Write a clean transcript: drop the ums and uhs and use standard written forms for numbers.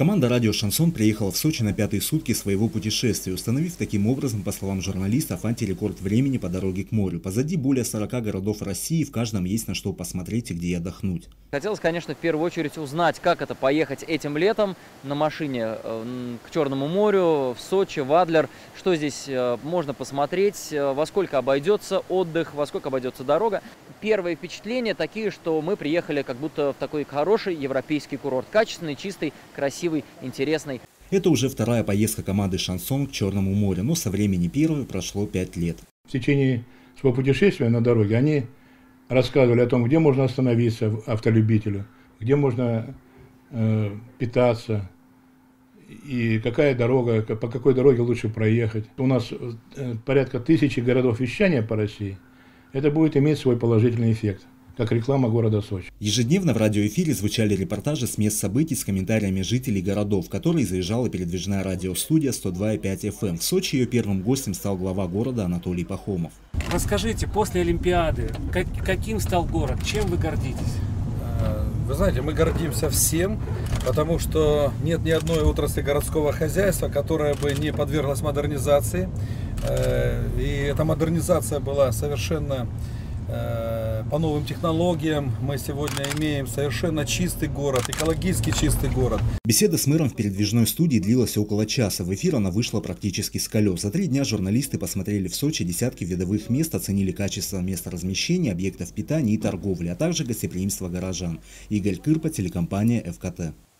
Команда «Радио Шансон» приехала в Сочи на 5-й сутки своего путешествия, установив таким образом, по словам журналистов, антирекорд времени по дороге к морю. Позади более 40 городов России, в каждом есть на что посмотреть и где отдохнуть. Хотелось, конечно, в первую очередь узнать, как это поехать этим летом на машине к Черному морю, в Сочи, в Адлер. Что здесь можно посмотреть, во сколько обойдется отдых, во сколько обойдется дорога. Первые впечатления такие, что мы приехали как будто в такой хороший европейский курорт. Качественный, чистый, красивый, интересный. Это уже вторая поездка команды «Шансон» к Черному морю, но со времени первой прошло 5 лет. В течение своего путешествия на дороге они рассказывали о том, где можно остановиться автолюбителю, где можно питаться и какая дорога, по какой дороге лучше проехать. У нас порядка 1000 городов вещания по России. Это будет иметь свой положительный эффект, как реклама города Сочи. Ежедневно в радиоэфире звучали репортажи с мест событий с комментариями жителей городов, в которые заезжала передвижная радиостудия 102,5 FM. В Сочи ее первым гостем стал глава города Анатолий Пахомов. Расскажите, после Олимпиады, каким стал город, чем вы гордитесь? Вы знаете, мы гордимся всем, потому что нет ни одной отрасли городского хозяйства, которая бы не подверглась модернизации. И эта модернизация была совершенно по новым технологиям. Мы сегодня имеем совершенно чистый город, экологически чистый город. Беседа с мэром в передвижной студии длилась около часа. В эфир она вышла практически с колес. За 3 дня журналисты посмотрели в Сочи десятки видовых мест, оценили качество месторазмещения, объектов питания и торговли, а также гостеприимство горожан. Игорь Кырпа, телекомпания ФКТ.